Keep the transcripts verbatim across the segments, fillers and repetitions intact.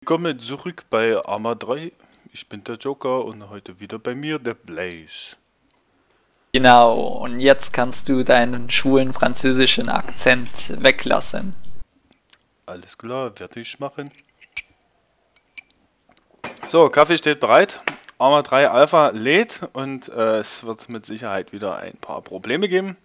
Willkommen zurück bei Arma drei. Ich bin der Joker und heute wieder bei mir der Blaze. Genau, und jetzt kannst du deinen schwulen französischen Akzent weglassen. Alles klar, werde ich machen. So, Kaffee steht bereit. Arma drei Alpha lädt und äh, es wird mit Sicherheit wieder ein paar Probleme geben.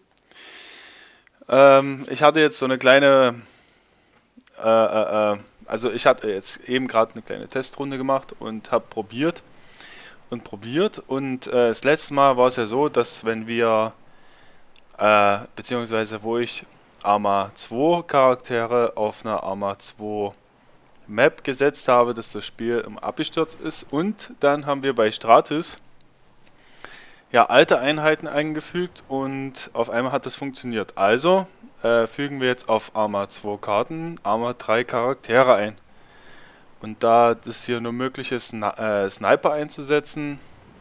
Ähm, ich hatte jetzt so eine kleine... Äh, äh, äh, Also ich hatte jetzt eben gerade eine kleine Testrunde gemacht und habe probiert und probiert und äh, das letzte Mal war es ja so, dass wenn wir, äh, beziehungsweise wo ich Arma zwei Charaktere auf einer Arma zwei Map gesetzt habe, dass das Spiel im abgestürzt ist, und dann haben wir bei Stratis ja alte Einheiten eingefügt und auf einmal hat das funktioniert. Also Äh, fügen wir jetzt auf Arma zwei Karten Arma drei Charaktere ein. Und da das hier nur möglich ist, Sni äh, Sniper einzusetzen,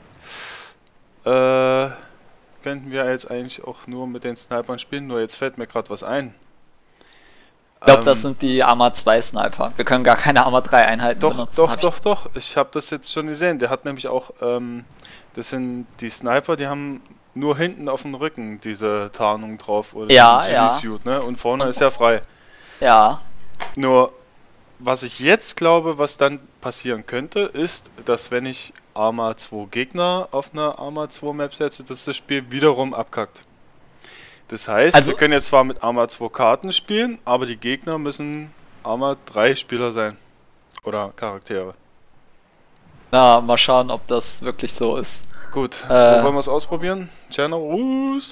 äh, könnten wir jetzt eigentlich auch nur mit den Snipern spielen, nur jetzt fällt mir gerade was ein. Ich glaube, Ähm, das sind die Arma zwei Sniper. Wir können gar keine Arma drei Einheiten doch, benutzen. doch, hab doch, doch, ich habe das jetzt schon gesehen. Der hat nämlich auch, ähm, das sind die Sniper, die haben nur hinten auf dem Rücken diese Tarnung drauf oder Ja, diesen ja. G-Suit, ne? Und vorne ist ja frei. Ich. Ja, Nur, was ich jetzt glaube, was dann passieren könnte, ist, dass wenn ich Arma zwei Gegner auf einer Arma zwei Map setze, dass das Spiel wiederum abkackt. Das heißt, Also- wir können jetzt zwar mit Arma zwei Karten spielen, aber die Gegner müssen Arma drei Spieler sein. Oder Charaktere. na, mal schauen, ob das wirklich so ist. Gut, Äh. wo wollen wir es ausprobieren? Generous?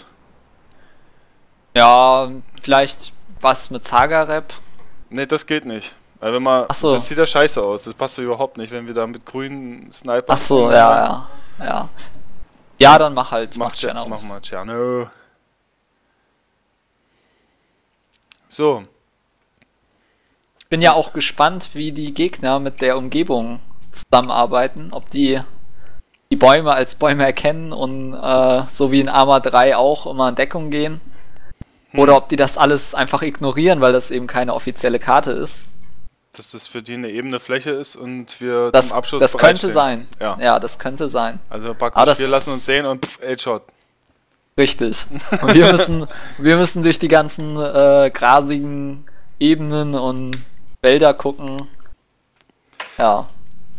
Ja, vielleicht was mit Saga-Rap. Ne, das geht nicht. Weil wenn man, Ach so. das sieht ja scheiße aus. Das passt ja überhaupt nicht, wenn wir da mit grünen Sniper. Ach so, ja, ja, ja. Ja, dann mach halt, mach Mach Generous. Mach mal Tscherno. So, Ich bin ja auch gespannt, wie die Gegner mit der Umgebung zusammenarbeiten, ob die die Bäume als Bäume erkennen und äh, so wie in Arma drei auch immer in Deckung gehen. Oder ob die das alles einfach ignorieren, weil das eben keine offizielle Karte ist. dass das für die eine ebene Fläche ist und wir Das, zum Abschluss das könnte bereitstehen. sein. Ja. Ja, das könnte sein. Also praktisch, Aber das- wir lassen uns sehen und pff, Headshot. Richtig. Und wir müssen, wir müssen durch die ganzen äh, grasigen Ebenen und Wälder gucken. Ja.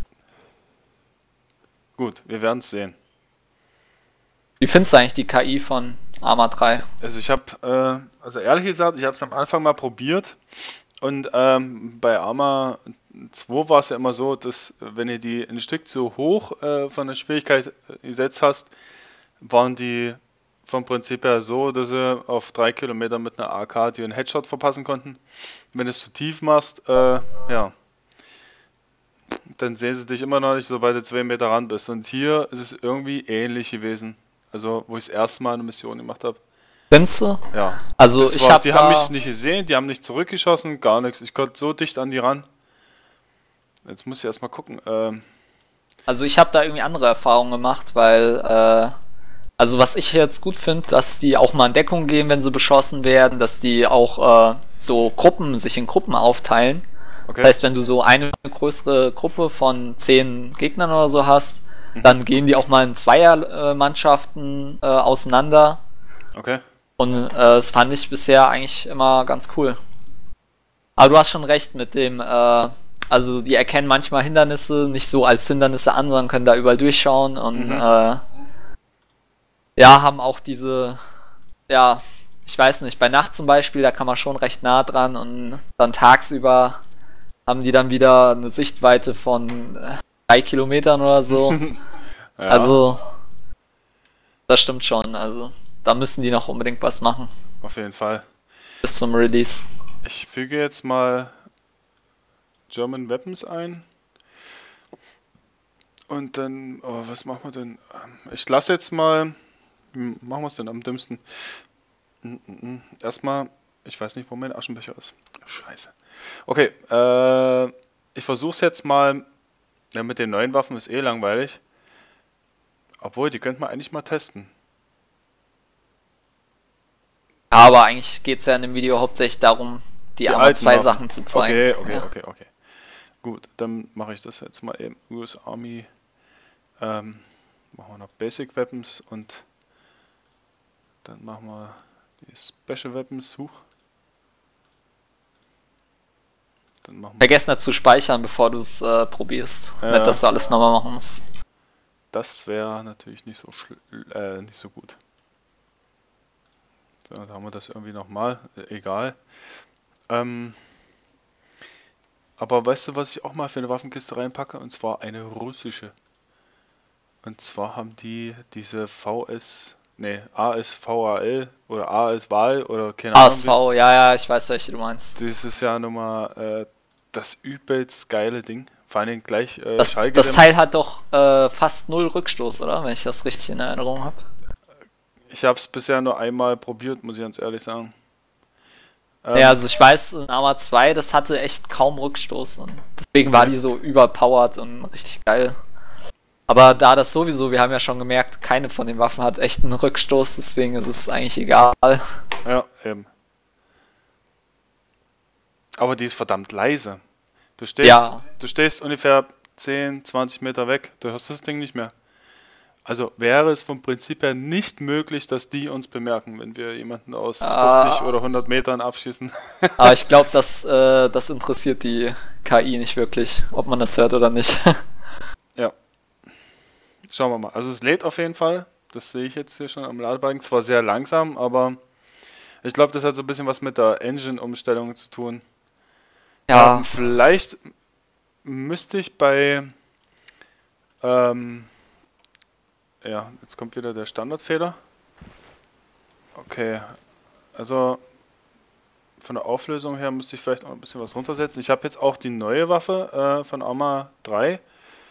Gut, wir werden es sehen. Wie findest du eigentlich die K I von Arma drei? Also ich habe, äh, also ehrlich gesagt, ich habe es am Anfang mal probiert und ähm, bei Arma zwei war es ja immer so, dass wenn ihr die ein Stück zu hoch äh, von der Schwierigkeit gesetzt hast, waren die vom Prinzip her so, dass sie auf drei Kilometer mit einer A K dir einen Headshot verpassen konnten. Wenn du es zu tief machst, äh, ja, dann sehen sie dich immer noch nicht, sobald du zwei Meter ran bist. Und hier ist es irgendwie ähnlich gewesen. Also, wo ich das erste Mal eine Mission gemacht habe. Findest du? Ja. Also Das ich war, habe die da, haben mich nicht gesehen, die haben nicht zurückgeschossen, gar nichts. Ich konnte so dicht an die ran. Jetzt muss ich erstmal gucken. Ähm, also ich habe da irgendwie andere Erfahrungen gemacht, weil äh, also was ich jetzt gut finde, dass die auch mal in Deckung gehen, wenn sie beschossen werden, dass die auch äh, so Gruppen sich in Gruppen aufteilen. okay. Das heißt, wenn du so eine größere Gruppe von zehn Gegnern oder so hast, dann gehen die auch mal in Zweiermannschaften äh, auseinander. Okay. Und äh, das fand ich bisher eigentlich immer ganz cool. Aber du hast schon recht mit dem, äh, also die erkennen manchmal Hindernisse nicht so als Hindernisse an, sondern können da überall durchschauen und Mhm. äh, ja, haben auch diese, ja, ich weiß nicht, bei Nacht zum Beispiel, da kann man schon recht nah dran und dann tagsüber haben die dann wieder eine Sichtweite von äh, drei Kilometern oder so. Ja. Also, das stimmt schon, also da müssen die noch unbedingt was machen Auf jeden Fall. bis zum Release. Ich füge jetzt mal German Weapons ein. Und dann, oh, was machen wir denn? Ähm, Ich lasse jetzt mal, hm, machen wir es denn am dümmsten? Hm, hm, hm. Erstmal, ich weiß nicht, wo mein Aschenbecher ist. Scheiße. Okay, äh, ich versuche es jetzt mal. Ja, mit den neuen Waffen ist eh langweilig. Obwohl, die könnte man eigentlich mal testen. Aber eigentlich geht es ja in dem Video hauptsächlich darum, die, Die Arma alten zwei Waffen. Sachen zu zeigen. Okay, okay, Ja. okay, okay. Gut, dann mache ich das jetzt mal eben. U S Army. Ähm, machen wir noch Basic Weapons und dann machen wir die Special Weapons. Huch. Dann machen wir Vergiss nicht zu speichern, bevor du es äh, probierst. Ja. Nicht, dass du alles nochmal machen musst. Das wäre natürlich nicht so äh, nicht so gut. So, da haben wir das irgendwie nochmal. Äh, egal. Ähm, aber weißt du, was ich auch mal für eine Waffenkiste reinpacke? Und zwar eine russische. Und zwar haben die diese V S, ne, A S V A L oder A S Wahl oder keine Ahnung. A S V, ja, ja, ich weiß, welche du meinst. Das ist ja nochmal äh, das übelst geile Ding. Vor allem gleich äh, Das, das Teil hat doch äh, fast null Rückstoß, oder? Wenn ich das richtig in Erinnerung habe. Ich habe es bisher nur einmal probiert, muss ich ganz ehrlich sagen. Ähm, Ja, also ich weiß, in Arma zwei, das hatte echt kaum Rückstoß und deswegen war die so überpowered und richtig geil. Aber da das sowieso, wir haben ja schon gemerkt, keine von den Waffen hat echt einen Rückstoß, deswegen ist es eigentlich egal. Ja, eben. Aber die ist verdammt leise. Du stehst, Ja. du stehst ungefähr zehn, zwanzig Meter weg, du hörst das Ding nicht mehr. Also wäre es vom Prinzip her nicht möglich, dass die uns bemerken, wenn wir jemanden aus Ah. fünfzig oder hundert Metern abschießen. Aber ich glaube, das, äh, das interessiert die K I nicht wirklich, ob man das hört oder nicht. Ja. Schauen wir mal. Also es lädt auf jeden Fall. Das sehe ich jetzt hier schon am Ladebalken. Zwar sehr langsam, aber ich glaube, das hat so ein bisschen was mit der Engine-Umstellung zu tun. Ja, Ähm, vielleicht müsste ich bei ähm, ja, jetzt kommt wieder der Standardfehler. Okay, also von der Auflösung her müsste ich vielleicht auch ein bisschen was runtersetzen. Ich habe jetzt auch die neue Waffe äh, von Arma drei.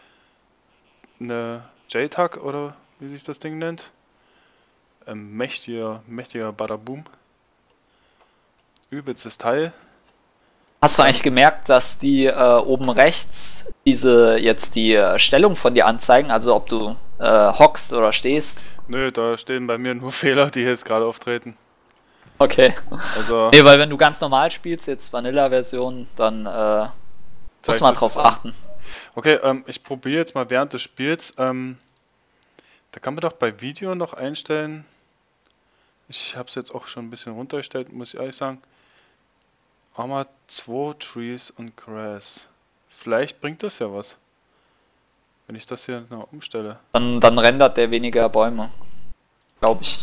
Eine J TAC oder wie sich das Ding nennt. Ein mächtiger, mächtiger Badaboom. Übelstes Teil. hast du eigentlich gemerkt, dass die äh, oben rechts diese jetzt die äh, Stellung von dir anzeigen, also ob du äh, hockst oder stehst? Nö, da stehen bei mir nur Fehler, die jetzt gerade auftreten. Okay. Also Nee, weil wenn du ganz normal spielst, jetzt Vanilla-Version, dann äh, muss zeigt man es drauf das an. achten. Okay, ähm, ich probiere jetzt mal während des Spiels. Ähm, da kann man doch bei Video noch einstellen. Ich habe es jetzt auch schon ein bisschen runtergestellt, muss ich ehrlich sagen. Arma zwei Trees und Grass. Vielleicht bringt das ja was. Wenn ich das hier noch umstelle. Dann, dann rendert der weniger Bäume. Glaube ich.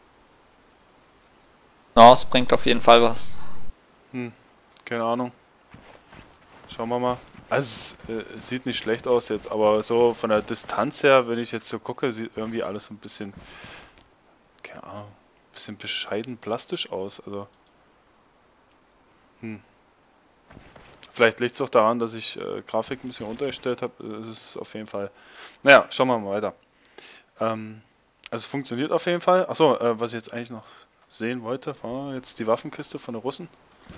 Ja, es bringt auf jeden Fall was. Hm, keine Ahnung. Schauen wir mal. Also es äh, sieht nicht schlecht aus jetzt, aber so von der Distanz her, wenn ich jetzt so gucke, sieht irgendwie alles so ein bisschen, keine Ahnung, ein bisschen bescheiden plastisch aus. Also, hm. Vielleicht liegt es auch daran, dass ich äh, Grafik ein bisschen runtergestellt habe. Das ist auf jeden Fall. Naja, schauen wir mal weiter. Ähm, also es funktioniert auf jeden Fall. Achso, äh, was ich jetzt eigentlich noch sehen wollte, war jetzt die Waffenkiste von den Russen.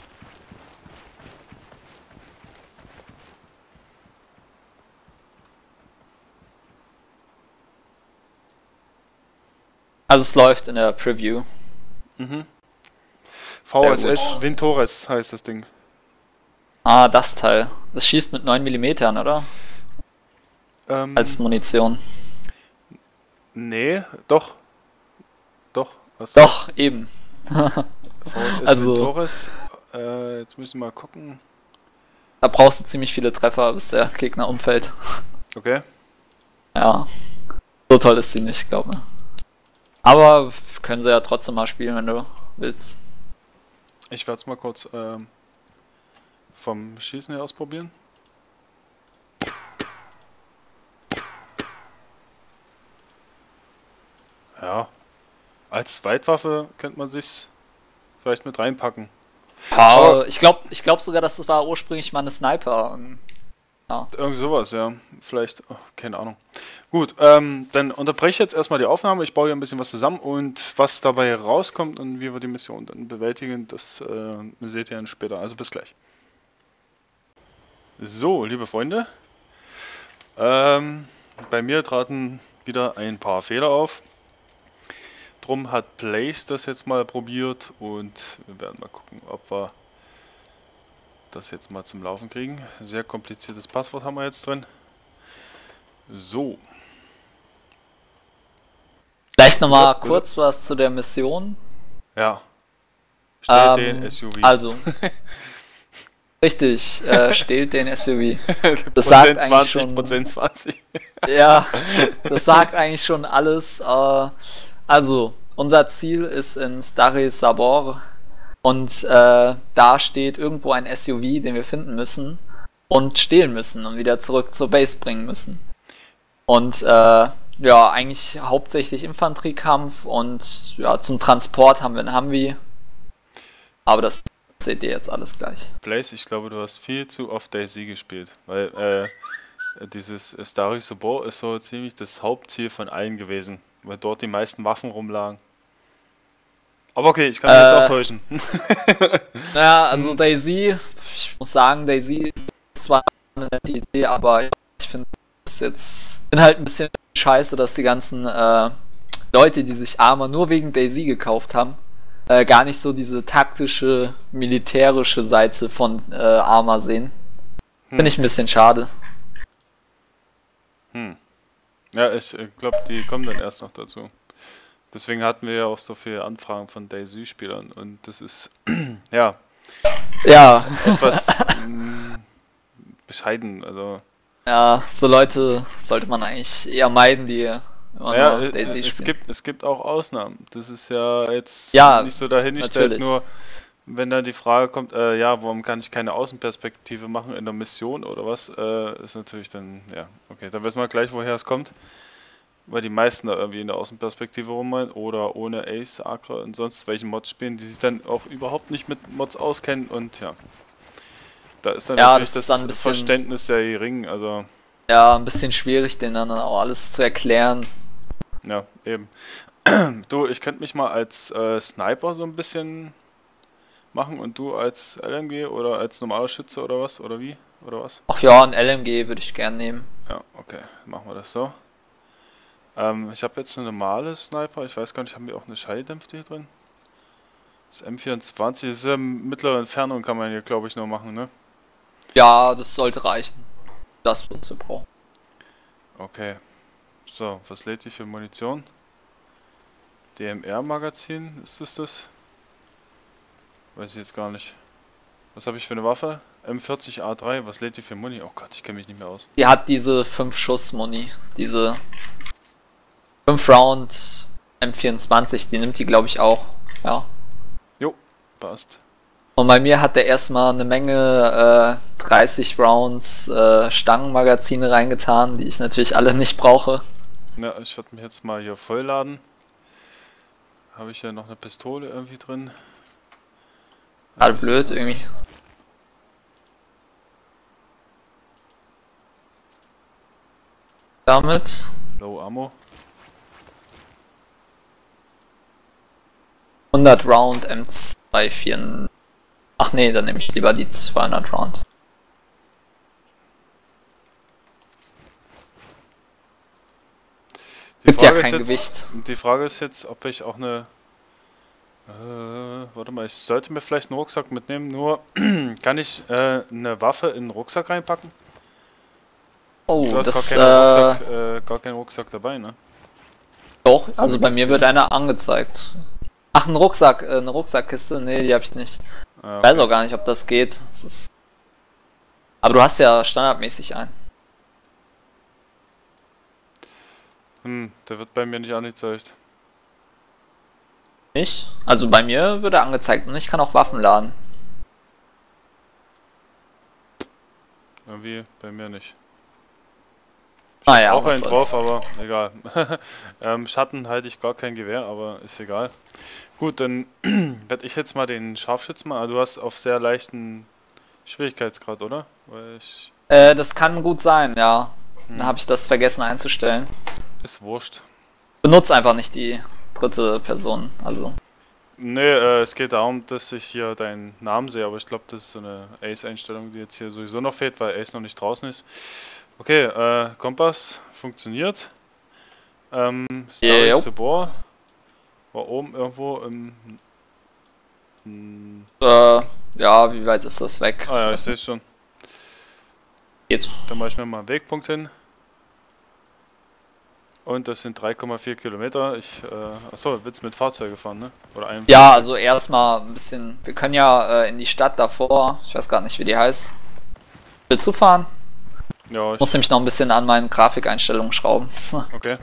Also es läuft in der Preview. Mhm. V S S Vintores heißt das Ding. Ah, das Teil. Das schießt mit neun Millimeter, oder? Ähm, Als Munition. Nee, doch. Doch. Was Doch, eben. V S S Also- Vintores. Äh, jetzt müssen wir mal gucken. Da brauchst du ziemlich viele Treffer, bis der Gegner umfällt. Okay. Ja. So toll ist sie nicht, glaube ich. Aber können sie ja trotzdem mal spielen, wenn du willst. Ich werde es mal kurz ähm, vom Schießen her ausprobieren. Ja. Als Zweitwaffe könnte man sich vielleicht mit reinpacken. Ja, ich glaube ich glaub sogar, dass das war ursprünglich mal eine Sniper. Und ja. Irgend sowas, ja. Vielleicht, oh, keine Ahnung. Gut, ähm, dann unterbreche ich jetzt erstmal die Aufnahme. Ich baue hier ein bisschen was zusammen und was dabei rauskommt und wie wir die Mission dann bewältigen, das äh, seht ihr dann später. Also bis gleich. So, liebe Freunde. Ähm, bei mir traten wieder ein paar Fehler auf. Drum hat Place das jetzt mal probiert und wir werden mal gucken, ob wir das jetzt mal zum Laufen kriegen. Sehr kompliziertes Passwort haben wir jetzt drin. So. Vielleicht nochmal kurz was zu der Mission. Ja. Stellt Ähm, den S U V. Also, richtig, äh, stehlt den S U V. Das sagt eigentlich zwanzig, schon, Prozent zwanzig. ja, das sagt eigentlich schon alles. Äh, also, unser Ziel ist in Stary Sabor und äh, da steht irgendwo ein S U V, den wir finden müssen und stehlen müssen und wieder zurück zur Base bringen müssen. Und äh, ja, eigentlich hauptsächlich Infanteriekampf und ja, zum Transport haben wir einen Humvee. Aber das seht ihr jetzt alles gleich. Blaze, ich glaube, du hast viel zu oft DayZ gespielt, weil äh, dieses Stary Sabor ist so ziemlich das Hauptziel von allen gewesen, weil dort die meisten Waffen rumlagen. Aber okay, ich kann mich Äh, jetzt auch täuschen. Naja, also DayZ, ich muss sagen, DayZ ist zwar eine nette Idee, aber ich finde es jetzt bin halt ein bisschen scheiße, dass die ganzen äh, Leute, die sich Arma nur wegen DayZ gekauft haben, äh, gar nicht so diese taktische, militärische Seite von äh, Arma sehen. Finde ich ein bisschen schade. Hm. Ja, ich äh, glaube, die kommen dann erst noch dazu. Deswegen hatten wir ja auch so viele Anfragen von DayZ-Spielern und das ist, ja, Ja, etwas mh, bescheiden, also. ja, so Leute sollte man eigentlich eher meiden, die immer Ja, nur äh, DayZ es spielen. gibt, es gibt auch Ausnahmen. Das ist ja jetzt Ja, nicht so dahingestellt, natürlich. nur wenn dann die Frage kommt, äh, ja, warum kann ich keine Außenperspektive machen in der Mission oder was, äh, ist natürlich dann, ja, okay, dann wissen wir gleich, woher es kommt. Weil die meisten da irgendwie in der Außenperspektive rummeinen oder ohne Ace, Acre und sonst welchen Mods spielen, die sich dann auch überhaupt nicht mit Mods auskennen und ja. Da ist dann Ja, natürlich das das, ist dann ein bisschen- Verständnis sehr gering, also Ja, ein bisschen schwierig, denen dann auch alles zu erklären. ja, eben. Du, ich könnte mich mal als äh, Sniper so ein bisschen machen und du als L M G oder als normaler Schütze oder was? Oder wie? Oder was? Ach ja, ein L M G würde ich gern nehmen. Ja, okay, machen wir das so. Ähm, ich habe jetzt eine normale Sniper, ich weiß gar nicht, haben wir auch eine Schalldämpfte hier drin? Das M vierundzwanzig, das ist ja mittlere Entfernung, kann man hier glaube ich nur machen, ne? Ja, das sollte reichen. Das, was wir brauchen. Okay. So, was lädt die für Munition? D M R-Magazin, ist das das? Weiß ich jetzt gar nicht. Was habe ich für eine Waffe? M vierzig A drei, was lädt die für Muni? Oh Gott, ich kenne mich nicht mehr aus. Die hat diese fünf Schuss Muni. Diese fünf Round M vierundzwanzig, die nimmt die glaube ich auch. Ja. Jo, passt. Und bei mir hat der erstmal eine Menge äh, dreißig Rounds äh, Stangenmagazine reingetan, die ich natürlich alle nicht brauche. Ja, ich werde mich jetzt mal hier vollladen. Habe ich ja noch eine Pistole irgendwie drin. Gerade blöd irgendwie. Damit. Low Ammo. hundert Round M zweihundertvierundvierzig. Ach nee, dann nehme ich lieber die zweihundert Round. Die Gibt ja Frage kein ist jetzt, Gewicht. Die Frage ist jetzt, ob ich auch eine... Äh, warte mal, ich sollte mir vielleicht einen Rucksack mitnehmen, nur kann ich äh, eine Waffe in den Rucksack reinpacken? Oh, Du hast das gar, keinen äh, Rucksack, äh, gar keinen Rucksack dabei, ne? doch, So also eine bei mir Kiste. wird einer angezeigt. Ach, ein Rucksack, äh, eine Rucksackkiste? Nee, die habe ich nicht. Ah, Ich weiß okay. auch gar nicht, ob das geht. Das ist aber du hast ja standardmäßig einen. Hm, der wird bei mir nicht angezeigt. Nicht? Also bei mir wird er angezeigt und ich kann auch Waffen laden. Irgendwie bei mir nicht. Ah ja, Auch was einen soll's. drauf, aber egal. ähm, Schatten halte ich gar kein Gewehr, aber ist egal. Gut, dann werde ich jetzt mal den Scharfschützen machen. Also du hast auf sehr leichten Schwierigkeitsgrad, oder? Weil ich... Äh, das kann gut sein, ja. Dann Hm, habe ich das vergessen einzustellen. ist wurscht. Benutze einfach nicht die dritte Person. Also, Nee, äh, es geht darum, dass ich hier deinen Namen sehe, aber ich glaube, das ist so eine Ace-Einstellung, die jetzt hier sowieso noch fehlt, weil Ace noch nicht draußen ist. Okay, äh, Kompass funktioniert. Ähm, Stary Jo. Sabor war oben irgendwo im... im äh, Ja, wie weit ist das weg? Ah ja, ich sehe es schon. Geht. Dann mache ich mir mal einen Wegpunkt hin. Und das sind drei Komma vier Kilometer. Ich, äh, achso, willst du mit Fahrzeuge fahren, ne? Oder einem Ja, Fahrzeug? also erstmal ein bisschen. Wir können ja äh, in die Stadt davor. Ich weiß gar nicht, wie die heißt. Willst du fahren? Ja, Ich ich, muss nämlich noch ein bisschen an meinen Grafikeinstellungen schrauben. okay.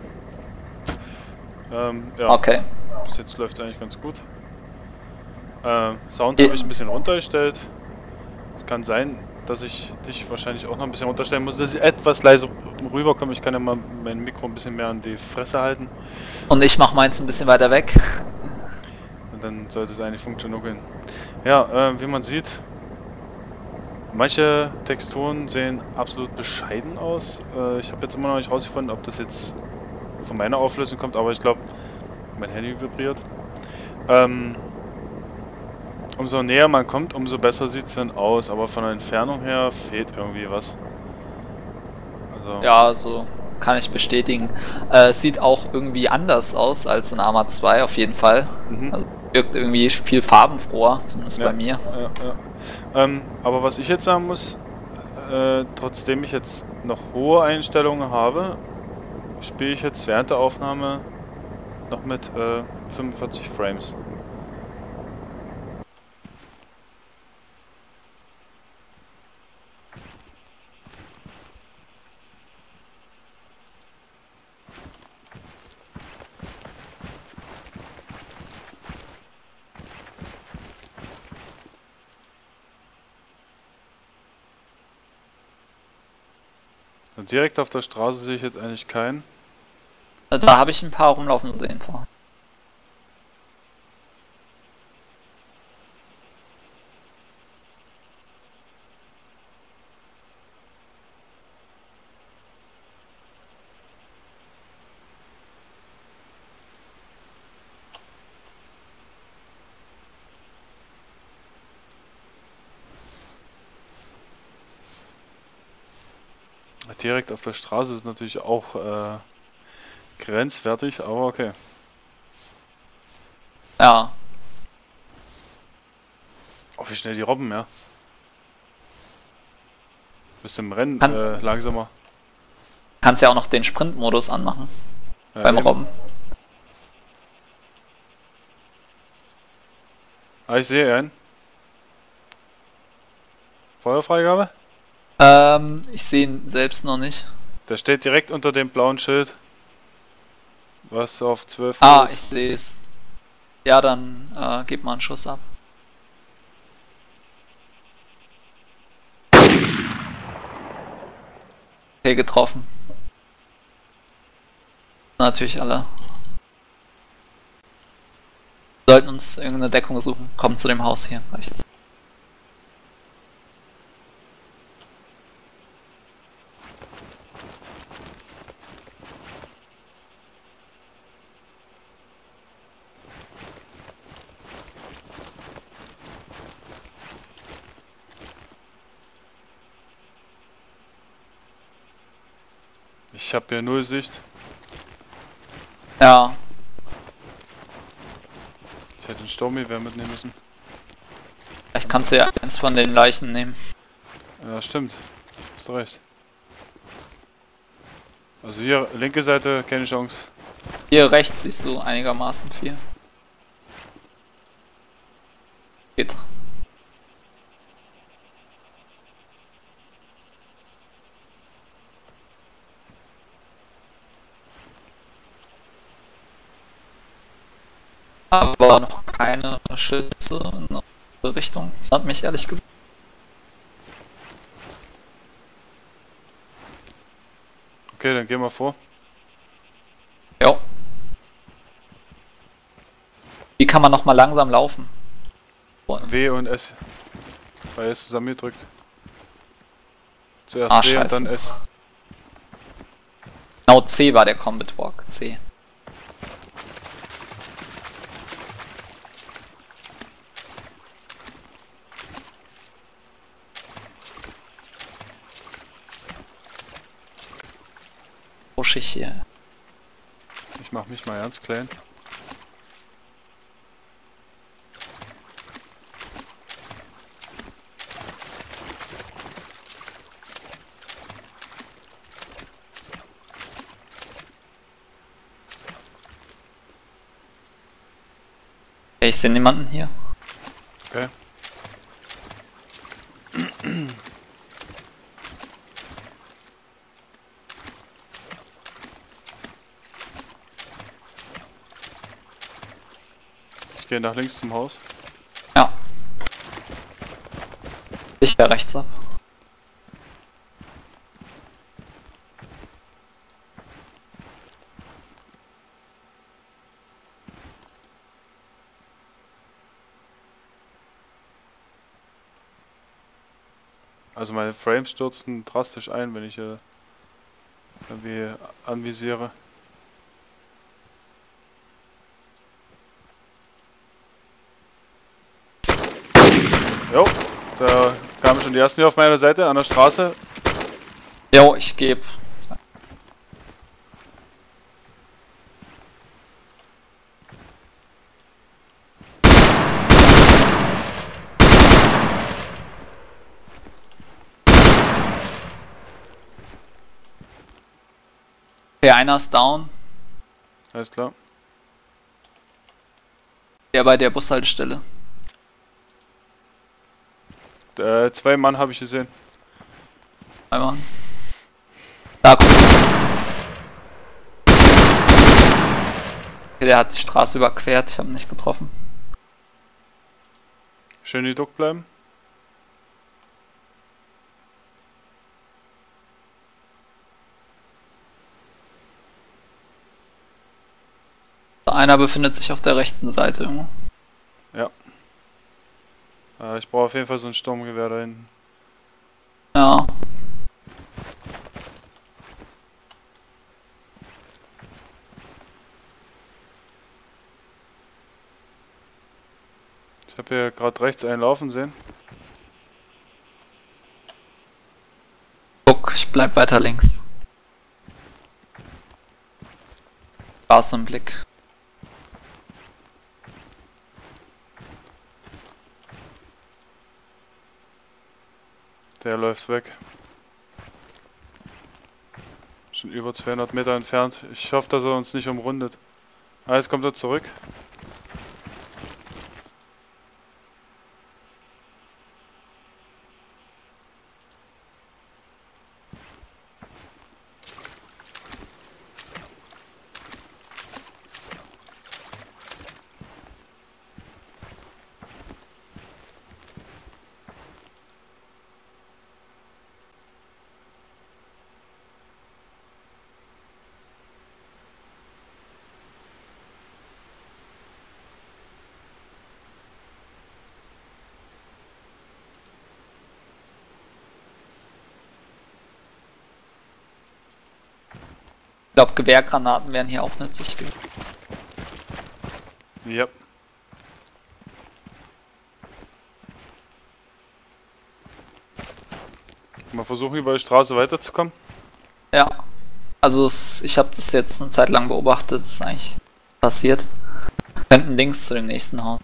Ähm, ja, Okay. bis jetzt läuft es eigentlich ganz gut. Ähm, Sound Ja. habe ich ein bisschen runtergestellt. Es kann sein, dass ich dich wahrscheinlich auch noch ein bisschen runterstellen muss, dass ich etwas leise rüberkomme. Ich kann ja mal mein Mikro ein bisschen mehr an die Fresse halten. Und ich mache meins ein bisschen weiter weg. Und dann sollte es eigentlich funktionieren. Ja, äh, wie man sieht, manche Texturen sehen absolut bescheiden aus. Äh, ich habe jetzt immer noch nicht rausgefunden, ob das jetzt von meiner Auflösung kommt, aber ich glaube, mein Handy vibriert. Ähm, umso näher man kommt, umso besser sieht es dann aus, aber von der Entfernung her fehlt irgendwie was. Also, Ja, so kann ich bestätigen. Äh, es sieht auch irgendwie anders aus als in Arma zwei auf jeden Fall. mhm. Also wirkt irgendwie viel farbenfroher, zumindest Ja. bei mir. Ja, ja. Ähm, aber was ich jetzt sagen muss, äh, trotzdem ich jetzt noch hohe Einstellungen habe, spiele ich jetzt während der Aufnahme noch mit äh, fünfundvierzig Frames. Und direkt auf der Straße sehe ich jetzt eigentlich keinen. Da habe ich ein paar rumlaufen sehen vor. Direkt auf der Straße ist natürlich auch äh, grenzwertig, aber okay. Ja, Oh, wie schnell die Robben, ja. Bist im Rennen Kann- äh, langsamer. kannst ja auch noch den Sprintmodus anmachen Ja, beim eben. Robben. Ah, ich sehe einen. Feuerfreigabe? Ähm, ich sehe ihn selbst noch nicht. Der steht direkt unter dem blauen Schild. Was auf zwölf Ah, ist. ich sehe es. Ja, dann äh, gib mal einen Schuss ab. Okay, getroffen. Natürlich alle. Wir sollten uns irgendeine Deckung suchen. Kommen zu dem Haus hier rechts. Ich habe hier null Sicht. Ja, Ich hätte den Sturmgewehr mitnehmen müssen. vielleicht kannst du ja eins von den Leichen nehmen. Ja, stimmt. Hast du recht. Also hier, linke Seite, keine Chance. Hier rechts siehst du einigermaßen viel. Geht. Aber noch keine Schüsse in unsere Richtung. Das hat mich ehrlich gesagt. Okay, dann gehen wir vor. Jo. Wie kann man noch mal langsam laufen? W und S. Weil es zusammengedrückt. Zuerst Ah, W und scheiße. dann S. Genau, C war der Combat Walk. C. Ruschig hier. Ich mach mich mal ganz klein. Ich sehe niemanden hier. Okay. Ich gehe nach links zum Haus. Ja. Ich wäre rechts ab. Also meine Frames stürzen drastisch ein, wenn ich äh, irgendwie anvisiere. Jo, da kamen schon die ersten hier auf meiner Seite an der Straße. Jo, ich gebe. Okay, einer ist down. Alles klar. Der bei der Bushaltestelle. Äh, zwei Mann habe ich gesehen. Einmal. Da kommt. Okay, der hat die Straße überquert, ich habe ihn nicht getroffen. Schön die Duck bleiben. Einer befindet sich auf der rechten Seite irgendwo. Ja. Äh, ich brauche auf jeden Fall so ein Sturmgewehr da hinten. Ja. Ich habe hier gerade rechts einen laufen sehen. Guck, ich bleib weiter links. Spaß im Blick. Der läuft weg. Schon über zweihundert Meter entfernt. Ich hoffe, dass er uns nicht umrundet. Ah, jetzt kommt er zurück. Ich glaube, Gewehrgranaten wären hier auch nützlich gewesen. Ja. Mal versuchen, über die Straße weiterzukommen. Ja. Also es, ich habe das jetzt eine Zeit lang beobachtet, das ist eigentlich passiert. Wir könnten links zu dem nächsten Haus.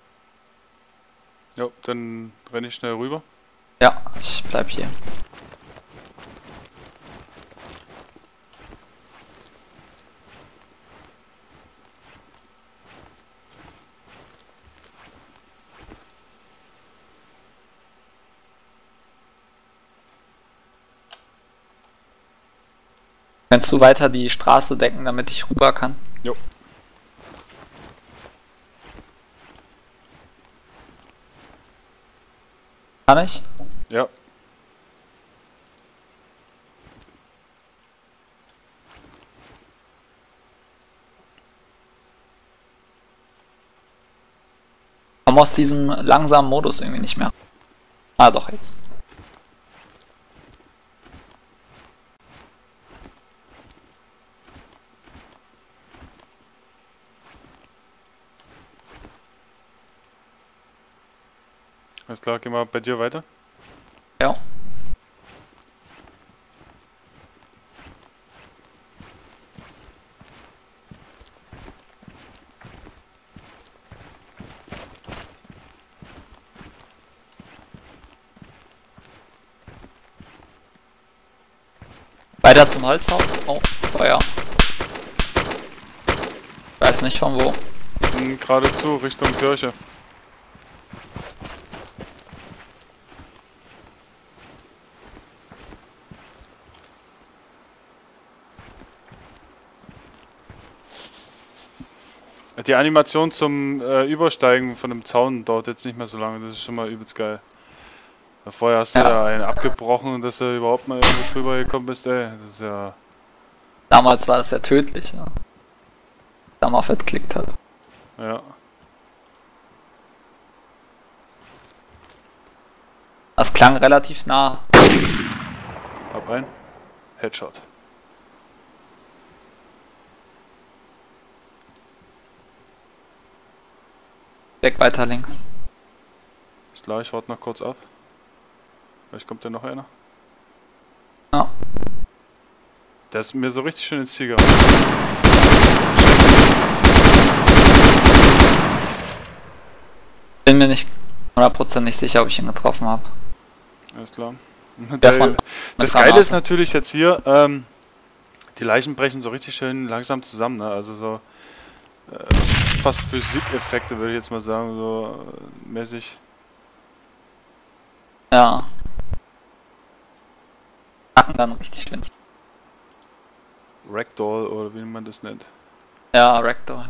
Ja, dann renne ich schnell rüber. Ja, ich bleib hier. Kannst du weiter die Straße decken, damit ich rüber kann? Jo. Kann ich? Ja. Komm aus diesem langsamen Modus irgendwie nicht mehr. Ah, doch jetzt. Alles klar, geh mal bei dir weiter. Ja. Weiter zum Holzhaus. Oh, Feuer. Ich weiß nicht von wo. Hm, geradezu, Richtung Kirche. Die Animation zum äh, Übersteigen von dem Zaun dauert jetzt nicht mehr so lange, das ist schon mal übelst geil. Vorher hast du ja, da einen abgebrochen und dass du überhaupt mal irgendwo drüber gekommen bist, ey, das ist ja... Damals war das ja tödlich, ja. Da mal geklickt hat. Ja. Das klang relativ nah. Hab ein. Headshot. Weg weiter links. Ist klar, ich warte noch kurz ab. Vielleicht kommt ja noch einer. Ja. Der ist mir so richtig schön ins Ziel Bin mir nicht hundertprozentig sicher, ob ich ihn getroffen habe. Alles klar. Der, das Geile ist natürlich jetzt hier, ähm, die Leichen brechen so richtig schön langsam zusammen, ne? Also so äh, fast Physikeffekte würde ich jetzt mal sagen, so äh, mäßig. Ja. Hacken dann richtig winzig. Ragdoll oder wie man das nennt. Ja, Ragdoll.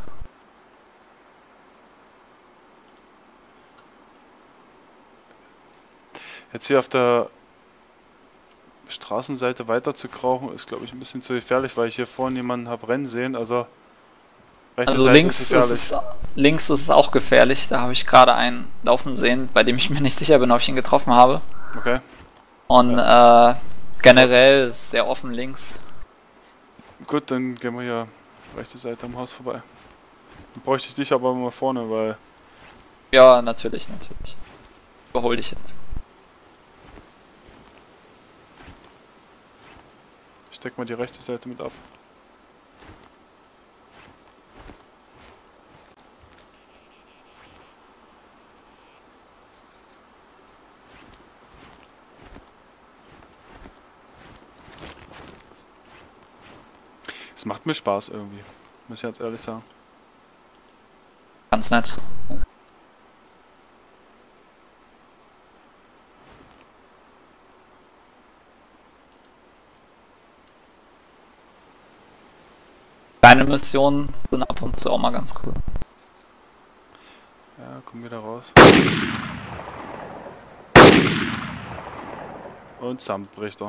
Jetzt hier auf der Straßenseite weiter zu krauchen ist, glaube ich, ein bisschen zu gefährlich, weil ich hier vorne jemanden habe rennen sehen. Also, also Seite links ist, ist es links ist es auch gefährlich. Da habe ich gerade einen laufen sehen, bei dem ich mir nicht sicher bin, ob ich ihn getroffen habe. Okay. Und ja. äh, generell ist es sehr offen links. Gut, dann gehen wir hier rechte Seite am Haus vorbei. Dann bräuchte ich dich aber mal vorne, weil... Ja, natürlich, natürlich. Überhol dich jetzt. Ich deck mal die rechte Seite mit ab. Es macht mir Spaß irgendwie, muss ich jetzt ehrlich sagen. Ganz nett. Kleine Missionen sind ab und zu auch mal ganz cool. Ja, komm wieder raus. Und Zusammenbrichter.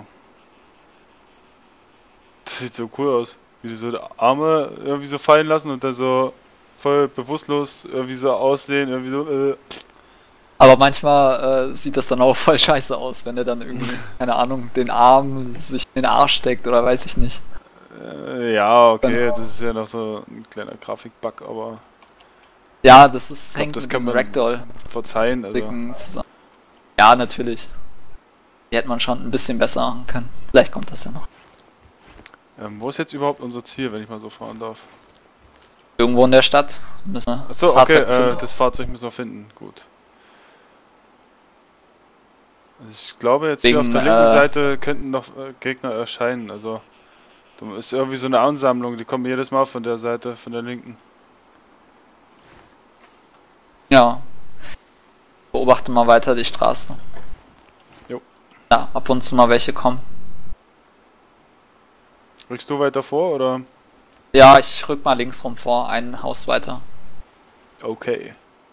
Das sieht so cool aus. Wie die so die Arme irgendwie so fallen lassen und dann so voll bewusstlos irgendwie so aussehen, irgendwie so, äh. Aber manchmal äh, sieht das dann auch voll scheiße aus, wenn er dann irgendwie, keine Ahnung, den Arm sich in den Arsch steckt oder weiß ich nicht. Äh, ja, okay, das ist ja noch so ein kleiner Grafikbug, aber... Ja, das ist glaub, hängt das mit kann diesem man Ragdoll verzeihen, also. zusammen. Ja, natürlich. Die hätte man schon ein bisschen besser machen können. Vielleicht kommt das ja noch. Ähm, wo ist jetzt überhaupt unser Ziel, wenn ich mal so fahren darf? Irgendwo in der Stadt müssen wir Achso, das Fahrzeug okay, äh, finden. das Fahrzeug müssen wir finden, gut. Ich glaube jetzt Wegen, hier auf der linken äh, Seite könnten noch äh, Gegner erscheinen, also da ist irgendwie so eine Ansammlung, die kommen jedes Mal von der Seite, von der linken. Ja. Beobachte mal weiter die Straße. Jo. Ja, ab und zu mal welche kommen. Rückst du weiter vor, oder? Ja, ich rück mal links rum vor, ein Haus weiter. Okay.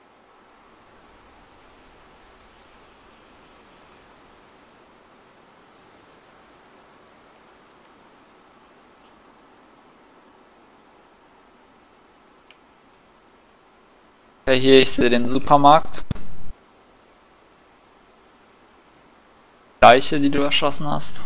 Okay, hier, ich sehe den Supermarkt. Leiche, die du erschossen hast.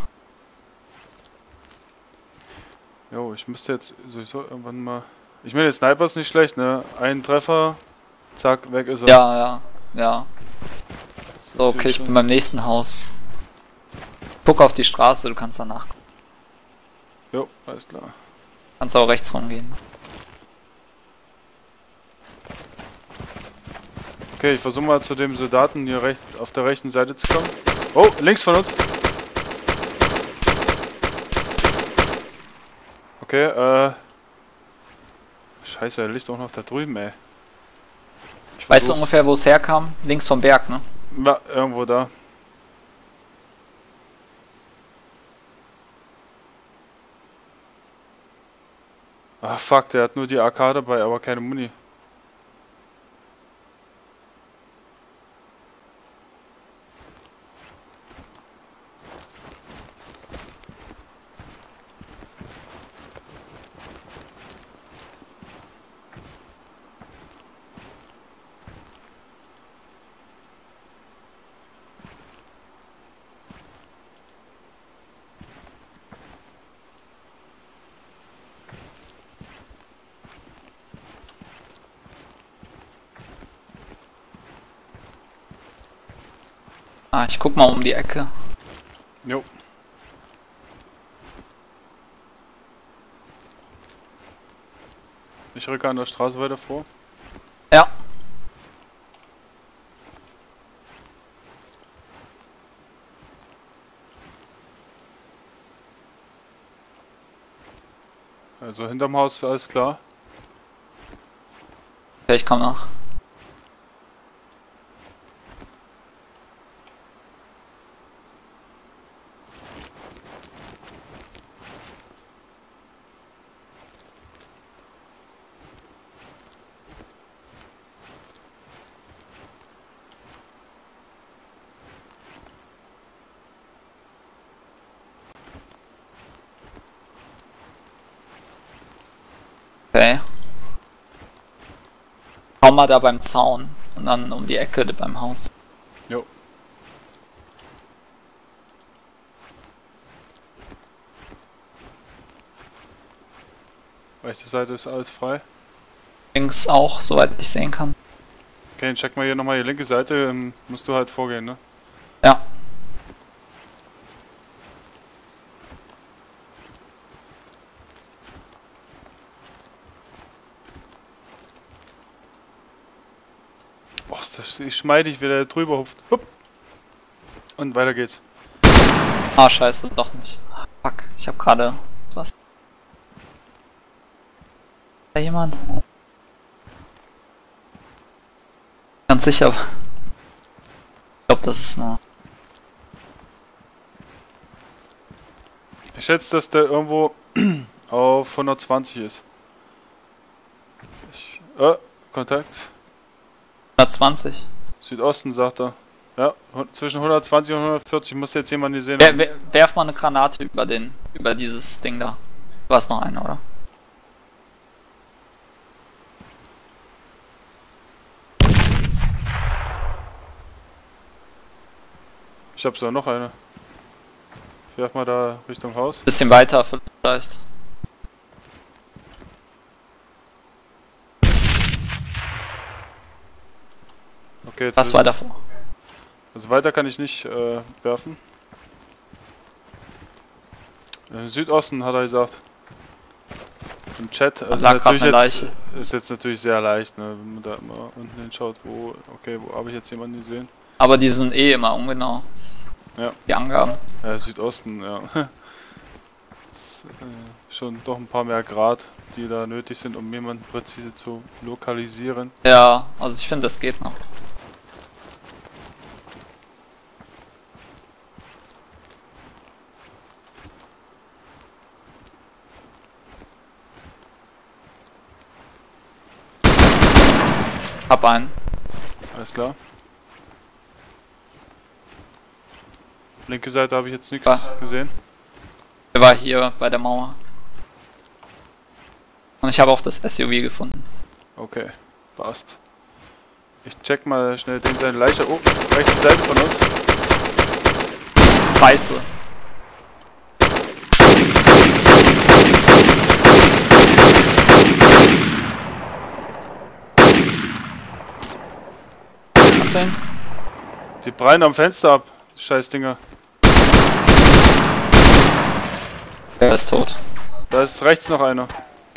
Jo, ich müsste jetzt sowieso irgendwann mal... Ich meine, der Sniper ist nicht schlecht, ne? Ein Treffer, zack, weg ist er. Ja, ja, ja. So, okay, ich bin beim nächsten Haus. Guck auf die Straße, du kannst danach. Jo, alles klar. Kannst auch rechts rumgehen. Okay, ich versuche mal zu dem Soldaten hier recht, auf der rechten Seite zu kommen. Oh, links von uns. Okay, äh... Scheiße, er liegt auch noch da drüben, ey. Weißt du Los. ungefähr, wo es herkam? Links vom Berg, ne? Ja, irgendwo da. Ah, fuck, der hat nur die A K dabei, aber keine Muni. Ah, ich guck mal um die Ecke. Jo. Ich rücke an der Straße weiter vor. Ja. Also hinterm Haus ist alles klar. Okay, ich komm nach. Okay. Schau mal da beim Zaun und dann um die Ecke beim Haus. Jo. Rechte Seite ist alles frei. Links auch, soweit ich sehen kann. Okay, dann check mal hier nochmal die linke Seite, dann musst du halt vorgehen, ne? Ja. Oh, das ist schmeidig, wie der drüber hupft. Hup. Und weiter geht's. Ah, scheiße, doch nicht. Fuck, ich hab gerade was. Ist da jemand? Ganz sicher. Ich glaube, das ist eine. Ich schätze, dass der irgendwo auf hundertzwanzig ist. Ich, äh, Kontakt. hundertzwanzig. Südosten, sagt er. Ja, hu- zwischen hundertzwanzig und hundertvierzig muss jetzt jemand die sehen. Wer, wer, werf mal eine Granate über den, über dieses Ding da. Du hast noch eine, oder? Ich hab so noch eine. Ich werf mal da Richtung Haus. Bisschen weiter vielleicht. Okay, jetzt Was ist- war davor? Also weiter kann ich nicht äh, werfen. Äh, Südosten hat er gesagt. Im Chat. Also lag grad natürlich eine jetzt, Leiche. ist jetzt natürlich sehr leicht, ne, wenn man da immer unten hinschaut, wo. Okay, wo habe ich jetzt jemanden gesehen? Aber die sind eh immer ungenau. Das- Ja. Die Angaben. Äh, Südosten, ja. Das, äh, schon doch ein paar mehr Grad, die da nötig sind, um jemanden präzise zu lokalisieren. Ja, also ich finde, das geht noch. Hab einen. Alles klar. Linke Seite habe ich jetzt nichts Ah. gesehen. Der war hier bei der Mauer. Und ich habe auch das S U V gefunden. Okay, passt. Ich check mal schnell den seine Leiche. Oh, rechte Seite von uns. Scheiße. Was denn? Die prallen am Fenster ab. Scheiß Dinger. Der ist tot. Da ist rechts noch einer.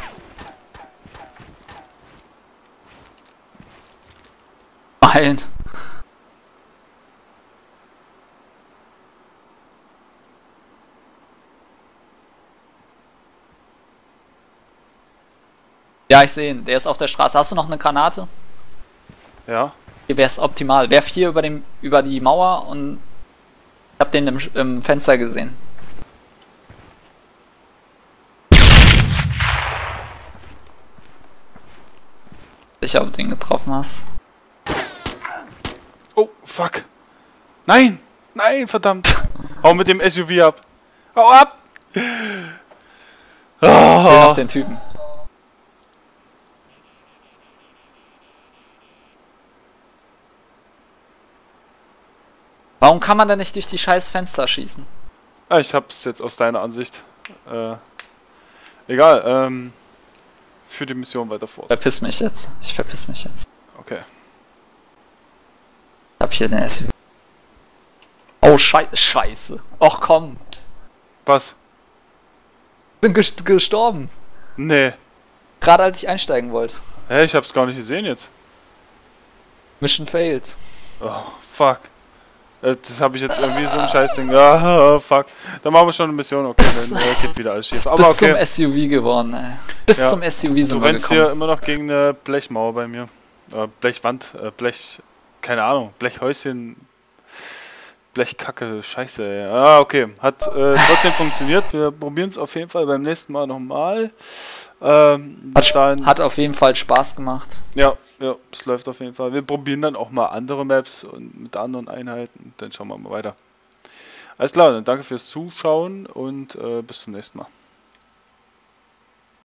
Heilen. Ja, ich sehe ihn. Der ist auf der Straße. Hast du noch eine Granate? Ja. Hier wäre es optimal. Werf hier über, dem, über die Mauer und ich hab den im, im Fenster gesehen. Sicher, ob du den getroffen hast. Oh, fuck. Nein! Nein, verdammt! Hau mit dem S U V ab! Hau ab! Ich will Oh. noch den Typen. Warum kann man denn nicht durch die scheiß Fenster schießen? Ah, ich hab's jetzt aus deiner Ansicht. Äh, egal, ähm. Für die Mission weiter fort. Verpiss mich jetzt. Ich verpiss mich jetzt. Okay. Ich hab hier den S U V. Oh, Schei Scheiße. Och komm. Was? Bin gest gestorben. Nee. Gerade als ich einsteigen wollte. Hä, ich hab's gar nicht gesehen jetzt. Mission failed. Oh, fuck. Äh, Das habe ich jetzt irgendwie so ein Scheißding. Ah, fuck. Dann machen wir schon eine Mission. Okay, dann äh, geht wieder alles schief. Aber Bis zum okay. S U V geworden, ey. Bis Ja. zum S U V Du sind wir rennst gekommen. hier immer noch gegen eine Blechmauer bei mir. Äh, Blechwand, äh, Blech. Keine Ahnung. Blechhäuschen. Blechkacke, Scheiße, ey. Ah, okay. Hat äh, trotzdem funktioniert. Wir probieren es auf jeden Fall beim nächsten Mal nochmal. Ähm, Hat, dann, hat auf jeden Fall Spaß gemacht. ja, ja, es läuft auf jeden Fall. Wir probieren dann auch mal andere Maps und mit anderen Einheiten. Dann schauen wir mal weiter. Alles klar, dann danke fürs Zuschauen und äh, bis zum nächsten Mal.